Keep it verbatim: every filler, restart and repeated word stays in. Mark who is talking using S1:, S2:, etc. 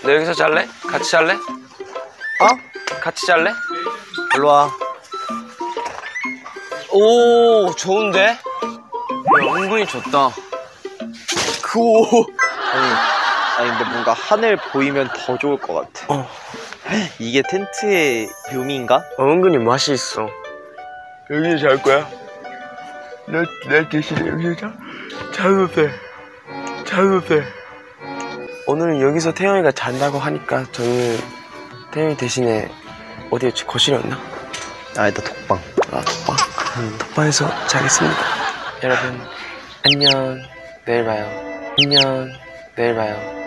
S1: 너 여기서 잘래? 같이 잘래?
S2: 어?
S1: 같이 잘래?
S2: 일로 와.
S1: 오, 좋은데? 야, 은근히 좋다.
S2: 그오. 아니, 아니 근데 뭔가 하늘 보이면 더 좋을 것 같아.
S1: 어.
S2: 이게 텐트의 묘미인가?
S1: 어, 은근히 맛이 있어. 여기서 잘 거야? 내, 내 대신에 여기서 자, 자도 돼. 자도 돼. 오늘은 여기서 태영이가 잔다고 하니까 저는 태영이 대신에 어디였지? 거실이었나?
S2: 아니다, 독방.
S1: 아, 독방? 음. 독방에서 자겠습니다. 여러분, 안녕. 내일 봐요. 안녕. 내일 봐요.